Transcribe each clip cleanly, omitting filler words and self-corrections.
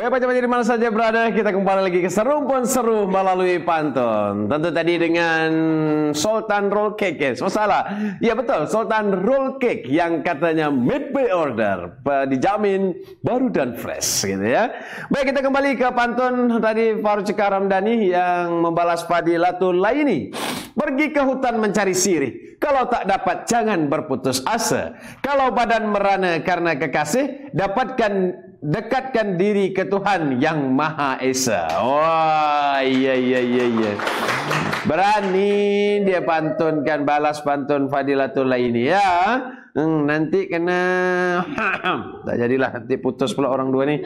Baik, macam di mana saja berada, kita kembali lagi ke Serumpun Seru melalui pantun. Tentu tadi dengan Sultan Roll Cake. Salah. Ya betul, Sultan Roll Cake yang katanya made by order, dijamin baru dan fresh gitu ya. Baik, kita kembali ke pantun tadi Faruk Ramdhani yang membalas Fadilatul Laini. Pergi ke hutan mencari sirih. Kalau tak dapat jangan berputus asa. Kalau badan merana karena kekasih, dekatkan diri ke Tuhan yang Maha Esa. Wah, iya. Berani dia pantunkan, balas pantun Fadilatul Laini ya. Nanti kena tak jadilah, nanti putus pula orang dua ni.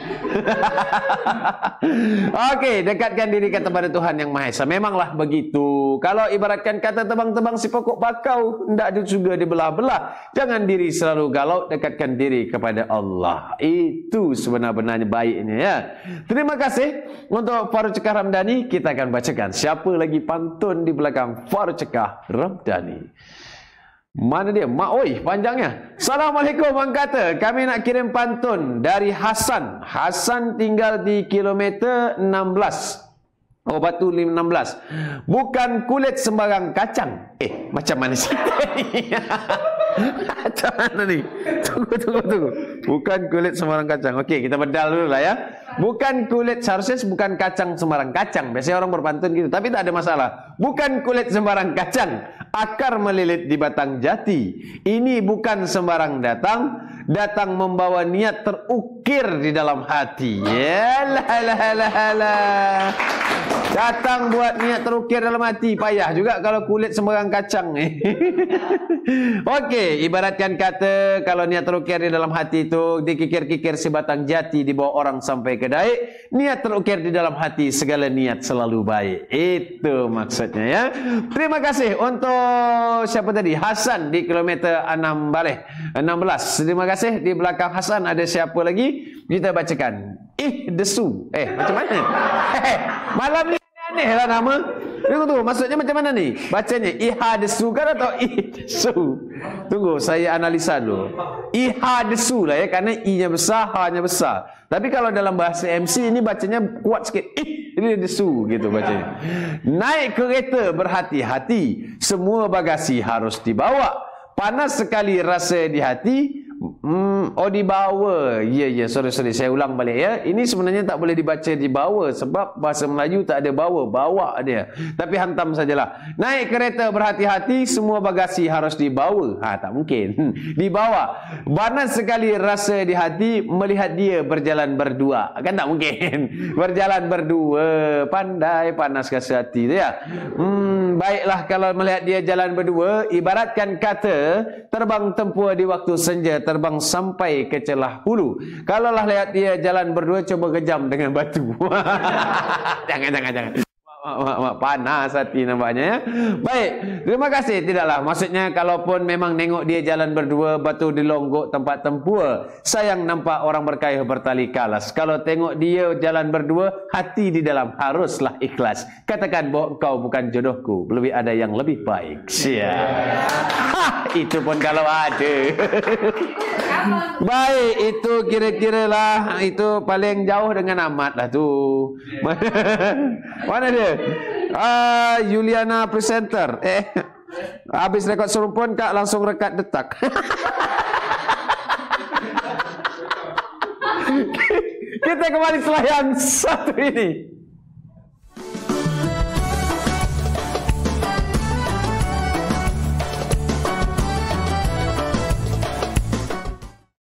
Okey, dekatkan diri kepada Tuhan yang Maha Esa. Memanglah begitu. Kalau ibaratkan kata tebang-tebang si pokok bakau, hendak juga dibelah-belah. Jangan diri selalu galau, dekatkan diri kepada Allah. Itu sebenar-benarnya baiknya ya. Terima kasih untuk Faruk Ramdhani. Kita akan bacakan siapa lagi pantun di belakang Faruk Ramdhani. Mana dia? Oi, panjangnya. Assalamualaikum, Bang Kata. Kami nak kirim pantun dari Hasan. Hasan tinggal di kilometer 16. Oh, Batu 16. Bukan kulit sembarang kacang. Macam mana sih? Macam mana ni? Tunggu. Bukan kulit sembarang kacang. Okey, kita bedal dulu lah ya. Bukan kulit, seharusnya bukan kacang sembarang kacang. Biasanya orang berpantun gitu, tapi tak ada masalah. Bukan kulit sembarang kacang, akar melilit di batang jati. Ini bukan sembarang datang membawa niat terukir di dalam hati. Yalah. Datang buat niat terukir dalam hati, payah juga kalau kulit sembarang kacang. Okey, ibaratkan kata kalau niat terukir di dalam hati itu dikikir-kikir si batang jati dibawa orang sampai kedai. Niat terukir di dalam hati, segala niat selalu baik. Itu maksudnya ya. Terima kasih untuk siapa tadi? Hasan di kilometer 16. Terima kasih. Di belakang Hasan ada siapa lagi? Kita bacakan. Desu. Macam mana? Malam ni aneh lah nama. Tunggu, maksudnya macam mana ni? Bacanya Desu kan atau Desu? Tunggu, saya analisa dulu. Desu lah ya, kerana I-nya besar, H-nya besar. Tapi kalau dalam bahasa MC ini bacanya kuat sikit. Ini Desu gitu bacanya. Naik kereta berhati-hati, semua bagasi harus dibawa. Panas sekali rasa di hati. Dibawa. Ya, sorry, saya ulang balik ya. Ini sebenarnya tak boleh dibaca dibawa sebab bahasa Melayu tak ada bawa dia. Tapi hantam sajalah. Naik kereta berhati-hati, semua bagasi harus dibawa. Tak mungkin. Dibawa. Panas sekali rasa di hati melihat dia berjalan berdua. Kan tak mungkin. Berjalan berdua. Pandai panas rasa hati tu ya. Baiklah kalau melihat dia jalan berdua, ibaratkan kata terbang tempur di waktu senja, terbang sampai ke celah hulu. Kalaulah lihat dia jalan berdua, coba kejam dengan batu. Jangan. Panas hati nampaknya ya. Baik, terima kasih. Tidaklah, maksudnya kalaupun memang nengok dia jalan berdua, batu dilonggok tempat tempur, sayang nampak orang berkayuh bertali kalas. Kalau tengok dia jalan berdua, hati di dalam haruslah ikhlas. Katakan bahawa kau bukan jodohku, lebih ada yang lebih baik. Siap. Itu pun kalau ada. Baik, itu kira-kiralah itu paling jauh dengan amat lah tu. Mana dia? Juliana presenter. Habis rekod serumpun kak langsung rekat detak. Kita kembali setelah yang satu ini.